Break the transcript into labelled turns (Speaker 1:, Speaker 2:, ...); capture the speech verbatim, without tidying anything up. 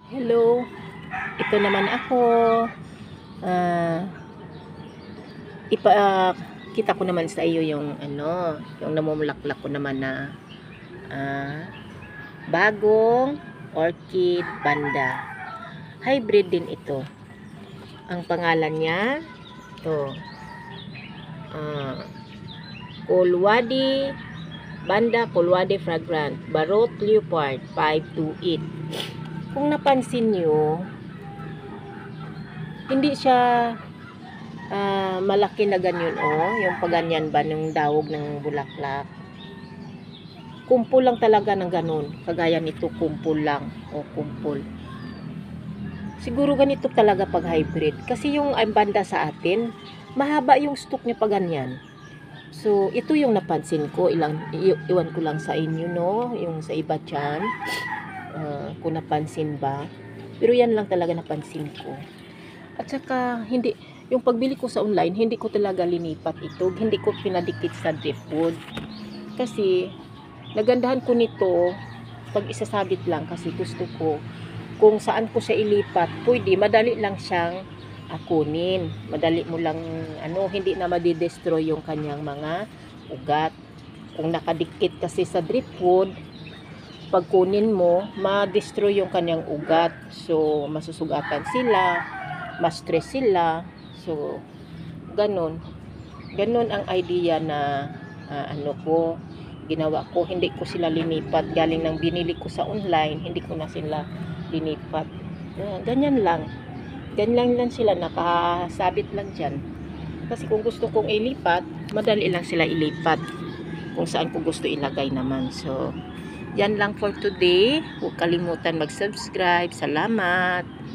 Speaker 1: Hello, ito naman ako. Ah, ipa ah, kita ko naman sa iyo yung ano, yung namumulaklak ko naman na ah, bagong orchid banda. Hybrid din ito. Ang pangalan niya, to ah, Kulwadi Banda Kulwadi Fragrant Barot Leopard five two eight. Kung napansin niyo, hindi siya ah, malaki na ganyan, oh, yung paganyan ba ng dawog ng bulaklak. Kumpul lang talaga ng ganun, kagaya nito, kumpul lang o kumpul. Siguro ganito talaga pag hybrid, kasi yung ay banda sa atin mahaba yung stalk niya pag ganyan. So ito yung napansin ko, ilang i- iwan ko lang sa inyo, no, yung sa iba dyan, ah, kung napansin ba, pero yan lang talaga napansin ko. At saka hindi, yung pagbili ko sa online, hindi ko talaga linipat ito, hindi ko pinadikit sa dripwood, kasi nagandahan ko nito pag isasabit lang, kasi gusto ko kung saan ko siya ilipat, pwede, madali lang siyang ah, kunin, madali mo lang ano, hindi na madidestroy yung kanyang mga ugat. Kung nakadikit kasi sa dripwood, pag kunin mo, ma-destroy yung kanyang ugat, so masusugatan sila, ma-stress sila, so ganun ganun ang idea na ah, ano ko, ginawa ko, hindi ko sila linipat galing ng binili ko sa online, hindi ko na sila linipat. Ah, ganyan lang, ganyan lang sila, nakasabit lang dyan, kasi kung gusto kong ilipat, madali lang sila ilipat kung saan ko gusto ilagay naman. So yan lang for today, huwag kalimutan mag subscribe. Salamat.